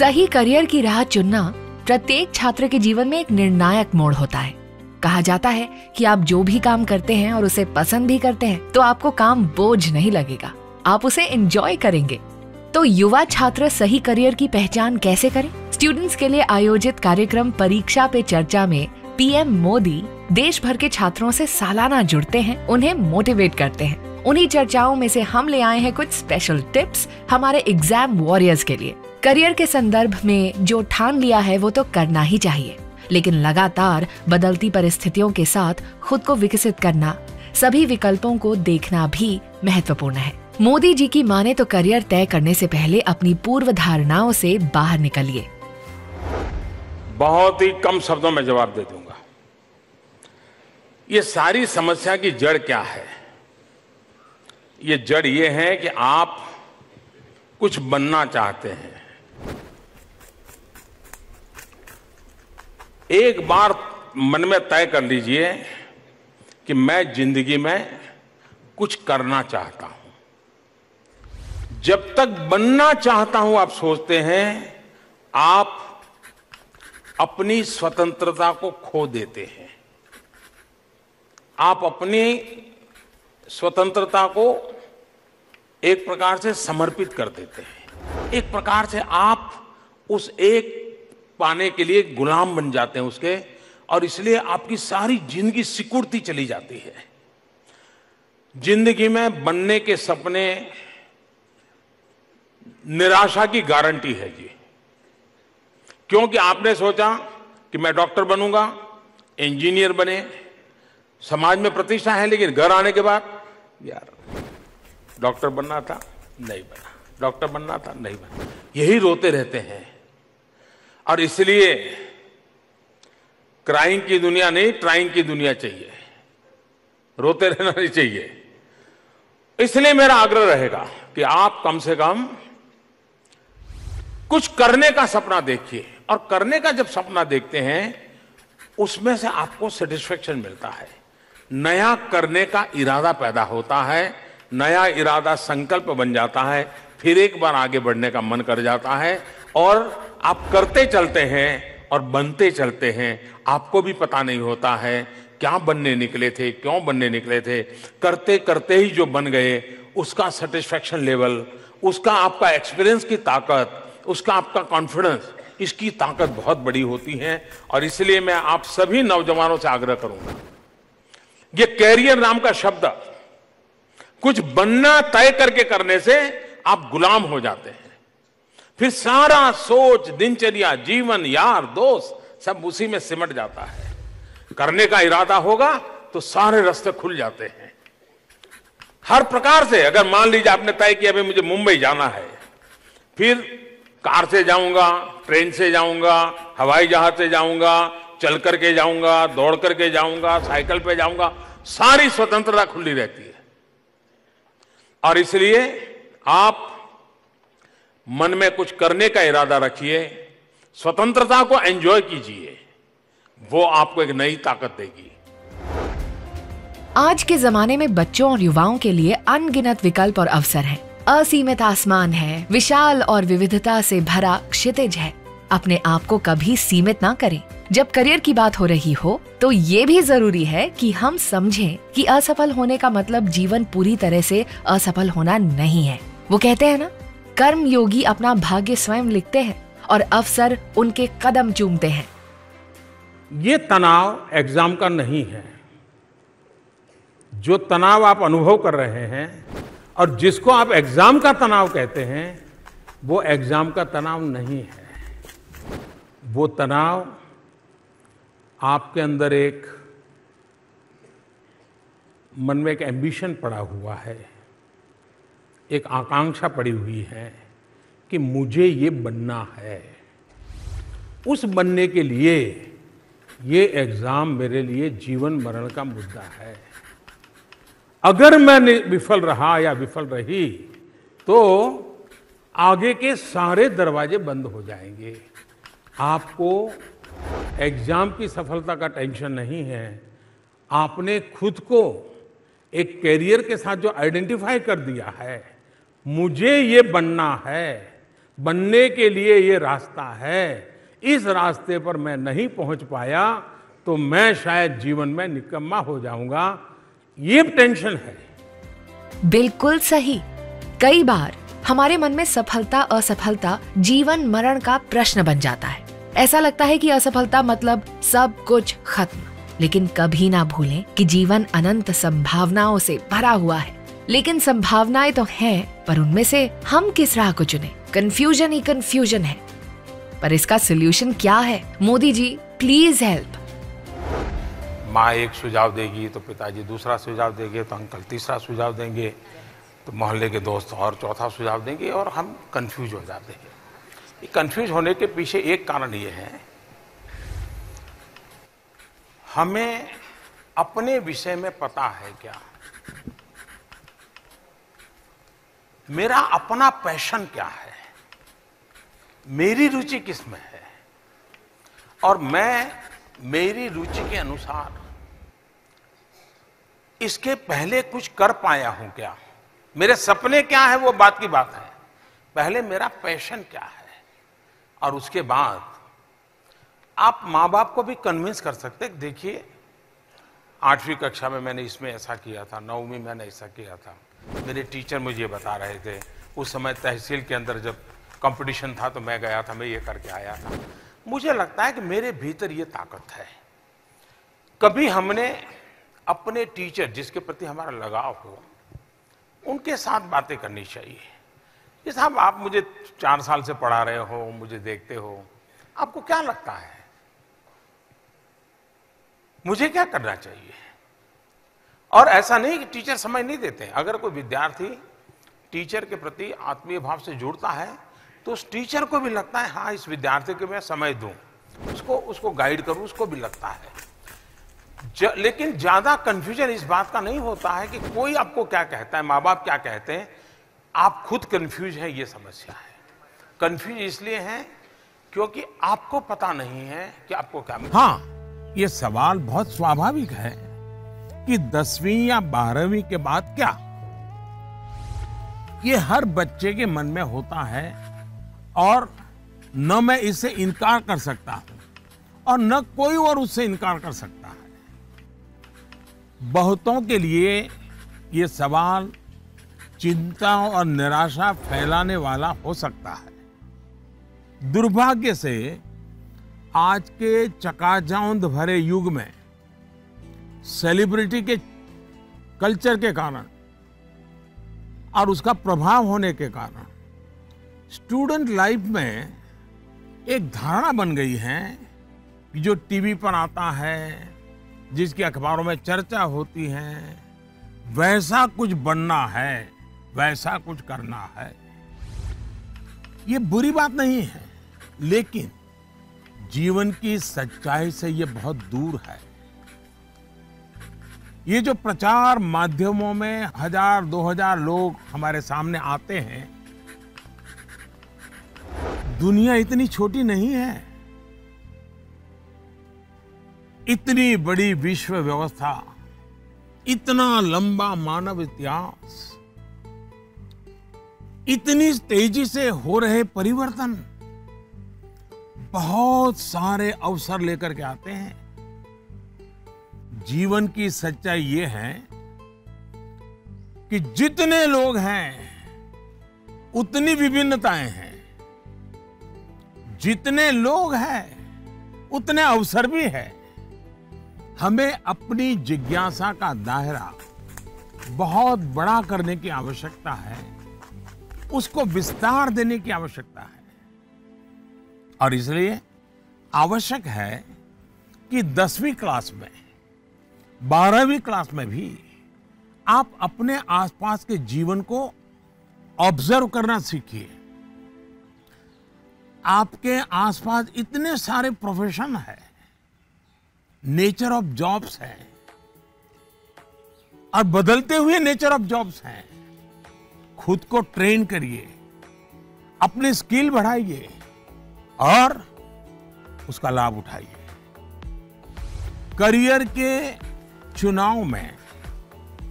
सही करियर की राह चुनना प्रत्येक छात्र के जीवन में एक निर्णायक मोड़ होता है। कहा जाता है कि आप जो भी काम करते हैं और उसे पसंद भी करते हैं तो आपको काम बोझ नहीं लगेगा, आप उसे एंजॉय करेंगे। तो युवा छात्र सही करियर की पहचान कैसे करें? स्टूडेंट्स के लिए आयोजित कार्यक्रम परीक्षा पे चर्चा में पीएम मोदी देश भर के छात्रों से सालाना जुड़ते हैं, उन्हें मोटिवेट करते हैं। उन्हीं चर्चाओं में से हम ले आए हैं कुछ स्पेशल टिप्स हमारे एग्जाम वॉरियर्स के लिए। करियर के संदर्भ में जो ठान लिया है वो तो करना ही चाहिए, लेकिन लगातार बदलती परिस्थितियों के साथ खुद को विकसित करना, सभी विकल्पों को देखना भी महत्वपूर्ण है। मोदी जी की माने तो करियर तय करने से पहले अपनी पूर्व धारणाओं से बाहर निकलिए। बहुत ही कम शब्दों में जवाब दे दूंगा। ये सारी समस्या की जड़ क्या है? ये जड़ ये है कि आप कुछ बनना चाहते हैं। एक बार मन में तय कर लीजिए कि मैं जिंदगी में कुछ करना चाहता हूं। जब तक बनना चाहता हूं आप सोचते हैं, आप अपनी स्वतंत्रता को खो देते हैं। आप अपनी स्वतंत्रता को एक प्रकार से समर्पित कर देते हैं। एक प्रकार से आप उस एक पाने के लिए गुलाम बन जाते हैं उसके, और इसलिए आपकी सारी जिंदगी सिकुड़ती चली जाती है। जिंदगी में बनने के सपने निराशा की गारंटी है जी। क्योंकि आपने सोचा कि मैं डॉक्टर बनूंगा, इंजीनियर बने, समाज में प्रतिष्ठा है, लेकिन घर आने के बाद यार डॉक्टर बनना था नहीं बना, डॉक्टर बनना था नहीं बना, यही रोते रहते हैं। और इसलिए क्राइंग की दुनिया नहीं, ट्राइंग की दुनिया चाहिए। रोते रहना नहीं चाहिए। इसलिए मेरा आग्रह रहेगा कि आप कम से कम कुछ करने का सपना देखिए, और करने का जब सपना देखते हैं उसमें से आपको सेटिस्फेक्शन मिलता है। नया करने का इरादा पैदा होता है, नया इरादा संकल्प बन जाता है, फिर एक बार आगे बढ़ने का मन कर जाता है, और आप करते चलते हैं और बनते चलते हैं। आपको भी पता नहीं होता है क्या बनने निकले थे, क्यों बनने निकले थे। करते करते ही जो बन गए उसका सेटिस्फेक्शन लेवल, उसका आपका एक्सपीरियंस की ताकत, उसका आपका कॉन्फिडेंस, इसकी ताकत बहुत बड़ी होती है। और इसलिए मैं आप सभी नौजवानों से आग्रह करूंगा, ये कैरियर नाम का शब्द कुछ बनना तय करके करने से आप गुलाम हो जाते हैं। फिर सारा सोच, दिनचर्या, जीवन, यार, दोस्त सब उसी में सिमट जाता है। करने का इरादा होगा तो सारे रास्ते खुल जाते हैं हर प्रकार से। अगर मान लीजिए आपने तय किया भाई मुझे मुंबई जाना है, फिर कार से जाऊंगा, ट्रेन से जाऊंगा, हवाई जहाज से जाऊंगा, चल करके जाऊंगा, दौड़ करके जाऊंगा, साइकिल पे जाऊंगा, सारी स्वतंत्रता खुली रहती है। और इसलिए आप मन में कुछ करने का इरादा रखिए, स्वतंत्रता को एंजॉय कीजिए, वो आपको एक नई ताकत देगी। आज के जमाने में बच्चों और युवाओं के लिए अनगिनत विकल्प और अवसर हैं। असीमित आसमान है, विशाल और विविधता से भरा क्षितिज है। अपने आप को कभी सीमित ना करें। जब करियर की बात हो रही हो तो ये भी जरूरी है कि हम समझें कि असफल होने का मतलब जीवन पूरी तरह से असफल होना नहीं है। वो कहते हैं ना, कर्म योगी अपना भाग्य स्वयं लिखते हैं और अवसर उनके कदम चूमते हैं। ये तनाव एग्जाम का नहीं है। जो तनाव आप अनुभव कर रहे हैं और जिसको आप एग्जाम का तनाव कहते हैं, वो एग्जाम का तनाव नहीं है। वो तनाव आपके अंदर एक मन में एक एम्बिशन पड़ा हुआ है, एक आकांक्षा पड़ी हुई है कि मुझे ये बनना है। उस बनने के लिए ये एग्जाम मेरे लिए जीवन मरण का मुद्दा है। अगर मैं विफल रहा या विफल रही तो आगे के सारे दरवाजे बंद हो जाएंगे। आपको एग्जाम की सफलता का टेंशन नहीं है। आपने खुद को एक कैरियर के साथ जो आइडेंटिफाई कर दिया है, मुझे ये बनना है, बनने के लिए ये रास्ता है, इस रास्ते पर मैं नहीं पहुंच पाया तो मैं शायद जीवन में निकम्मा हो जाऊंगा, ये टेंशन है। बिल्कुल सही। कई बार हमारे मन में सफलता असफलता जीवन मरण का प्रश्न बन जाता है। ऐसा लगता है कि असफलता मतलब सब कुछ खत्म। लेकिन कभी ना भूलें कि जीवन अनंत संभावनाओं से भरा हुआ है। लेकिन संभावनाएं तो हैं, पर उनमें से हम किस राह को चुने? कंफ्यूजन ही कंफ्यूजन है। पर इसका सोल्यूशन क्या है? Modi ji please help. माँ एक सुझाव देगी तो पिताजी दूसरा सुझाव देंगे, तो अंकल तीसरा सुझाव देंगे, तो मोहल्ले के दोस्त और चौथा सुझाव देंगे और हम कंफ्यूज हो जाते हैं। ये कंफ्यूज होने के पीछे एक कारण ये है, हमें अपने विषय में पता है क्या, मेरा अपना पैशन क्या है, मेरी रुचि किस में है, और मैं मेरी रुचि के अनुसार इसके पहले कुछ कर पाया हूं क्या, मेरे सपने क्या है वो बात की बात है। पहले मेरा पैशन क्या है, और उसके बाद आप माँ बाप को भी कन्विंस कर सकते। देखिए 8वीं कक्षा में मैंने इसमें ऐसा किया था, 9वीं मैंने ऐसा किया था, मेरे टीचर मुझे बता रहे थे। उस समय तहसील के अंदर जब कंपटीशन था तो मैं गया था, मैं ये करके आया था। मुझे लगता है कि मेरे भीतर ये ताकत है। कभी हमने अपने टीचर जिसके प्रति हमारा लगाव हो, उनके साथ बातें करनी चाहिए। ये साहब आप मुझे 4 साल से पढ़ा रहे हो, मुझे देखते हो, आपको क्या लगता है मुझे क्या करना चाहिए? और ऐसा नहीं कि टीचर समय नहीं देते। अगर कोई विद्यार्थी टीचर के प्रति आत्मीय भाव से जुड़ता है तो उस टीचर को भी लगता है हाँ इस विद्यार्थी को मैं समय दूं, उसको गाइड करूं, उसको भी लगता है। लेकिन ज्यादा कंफ्यूजन इस बात का नहीं होता है कि कोई आपको क्या कहता है, माँ बाप क्या कहते हैं, आप खुद कंफ्यूज हैं, ये समस्या है। कंफ्यूज इसलिए है क्योंकि आपको पता नहीं है कि आपको क्या। हाँ, ये सवाल बहुत स्वाभाविक है कि 10वीं या 12वीं के बाद क्या, ये हर बच्चे के मन में होता है और न मैं इससे इनकार कर सकता हूं और न कोई और उससे इनकार कर सकता है। बहुतों के लिए ये सवाल चिंता और निराशा फैलाने वाला हो सकता है। दुर्भाग्य से आज के चकाचौंध भरे युग में सेलिब्रिटी के कल्चर के कारण और उसका प्रभाव होने के कारण स्टूडेंट लाइफ में एक धारणा बन गई है कि जो टीवी पर आता है, जिसकी अखबारों में चर्चा होती है, वैसा कुछ बनना है, वैसा कुछ करना है। ये बुरी बात नहीं है, लेकिन जीवन की सच्चाई से ये बहुत दूर है। ये जो प्रचार माध्यमों में 1000-2000 लोग हमारे सामने आते हैं, दुनिया इतनी छोटी नहीं है। इतनी बड़ी विश्व व्यवस्था, इतना लंबा मानव इतिहास, इतनी तेजी से हो रहे परिवर्तन बहुत सारे अवसर लेकर के आते हैं। जीवन की सच्चाई ये है कि जितने लोग हैं उतनी विभिन्नताएं हैं, जितने लोग हैं उतने अवसर भी है। हमें अपनी जिज्ञासा का दायरा बहुत बड़ा करने की आवश्यकता है, उसको विस्तार देने की आवश्यकता है। और इसलिए आवश्यक है कि 10वीं क्लास में, 12वीं क्लास में भी आप अपने आसपास के जीवन को ऑब्जर्व करना सीखिए। आपके आसपास इतने सारे प्रोफेशन है, नेचर ऑफ जॉब्स है और बदलते हुए नेचर ऑफ जॉब्स हैं। खुद को ट्रेन करिए, अपने स्किल बढ़ाइए और उसका लाभ उठाइए। करियर के चुनाव में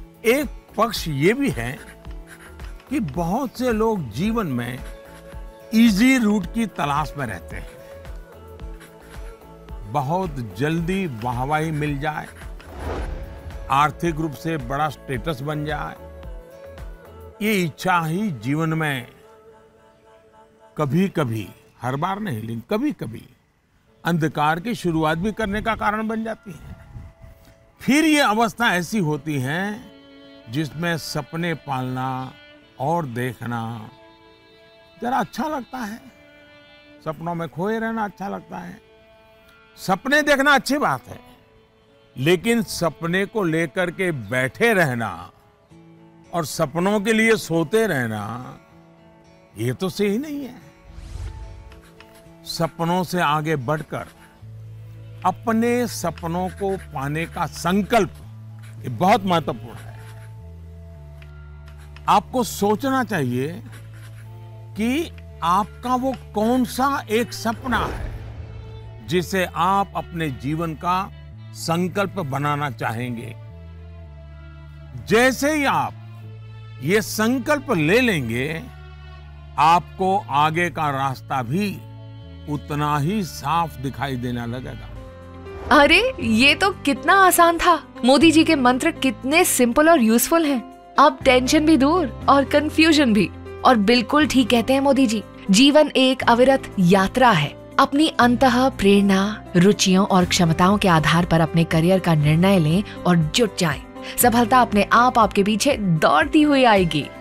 एक पक्ष ये भी है कि बहुत से लोग जीवन में इजी रूट की तलाश में रहते हैं। बहुत जल्दी वाहवाही मिल जाए, आर्थिक रूप से बड़ा स्टेटस बन जाए, ये इच्छा ही जीवन में कभी कभी, हर बार नहीं लेकिन कभी कभी अंधकार की शुरुआत भी करने का कारण बन जाती है। फिर ये अवस्था ऐसी होती है जिसमें सपने पालना और देखना जरा अच्छा लगता है, सपनों में खोए रहना अच्छा लगता है। सपने देखना अच्छी बात है, लेकिन सपने को लेकर के बैठे रहना और सपनों के लिए सोते रहना, ये तो सही नहीं है। सपनों से आगे बढ़कर अपने सपनों को पाने का संकल्प, ये बहुत महत्वपूर्ण है। आपको सोचना चाहिए कि आपका वो कौन सा एक सपना है जिसे आप अपने जीवन का संकल्प बनाना चाहेंगे। जैसे ही आप ये संकल्प ले लेंगे, आपको आगे का रास्ता भी उतना ही साफ दिखाई देने लगेगा। अरे ये तो कितना आसान था। मोदी जी के मंत्र कितने सिंपल और यूजफुल हैं। अब टेंशन भी दूर और कंफ्यूजन भी। और बिल्कुल ठीक कहते हैं मोदी जी, जीवन एक अविरत यात्रा है। अपनी अंतः प्रेरणा, रुचियों और क्षमताओं के आधार पर अपने करियर का निर्णय लें और जुट जाएं। सफलता अपने आप आपके पीछे दौड़ती हुई आएगी।